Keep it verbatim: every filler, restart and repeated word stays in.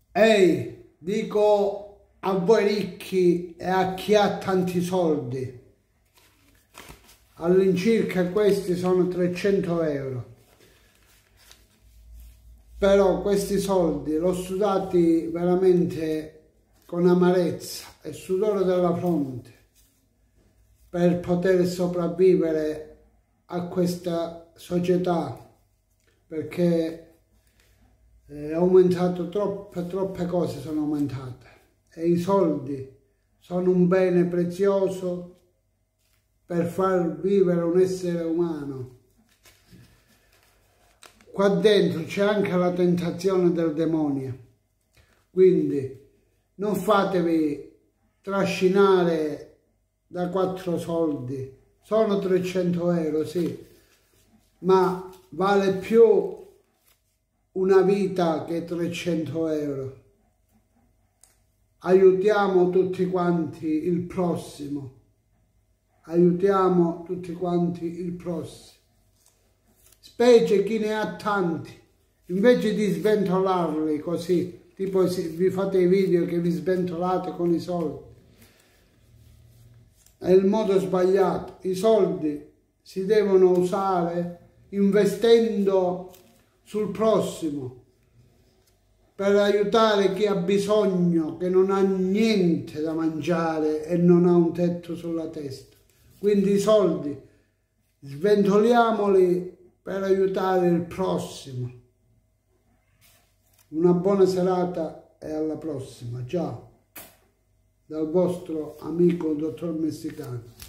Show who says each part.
Speaker 1: Ehi, dico a voi ricchi e a chi ha tanti soldi, all'incirca questi sono trecento euro, però questi soldi l'ho sudati veramente con amarezza e sudore della fronte per poter sopravvivere a questa società, perché è aumentato troppe, troppe cose sono aumentate e i soldi sono un bene prezioso per far vivere un essere umano. Qua dentro c'è anche la tentazione del demonio, quindi non fatevi trascinare da quattro soldi. Sono trecento euro, sì, ma vale più una vita che trecento euro. Aiutiamo tutti quanti il prossimo, aiutiamo tutti quanti il prossimo, specie chi ne ha tanti, invece di sventolarli così, tipo vi fate i video che vi sventolate con i soldi. È il modo sbagliato. I soldi si devono usare investendo sul prossimo, per aiutare chi ha bisogno, che non ha niente da mangiare e non ha un tetto sulla testa. Quindi i soldi sventoliamoli per aiutare il prossimo. Una buona serata e alla prossima. Ciao, dal vostro amico dottor Messicano.